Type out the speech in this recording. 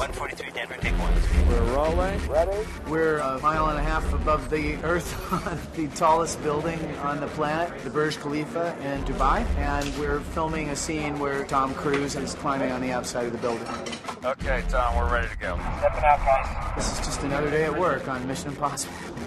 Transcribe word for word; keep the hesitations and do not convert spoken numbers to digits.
one forty-three Denver, take one. We're rolling. Ready? We're a mile and a half above the Earth on the tallest building on the planet, the Burj Khalifa in Dubai, and we're filming a scene where Tom Cruise is climbing on the outside of the building. Okay, Tom, we're ready to go. Stepping out, guys. This is just another day at work on Mission Impossible.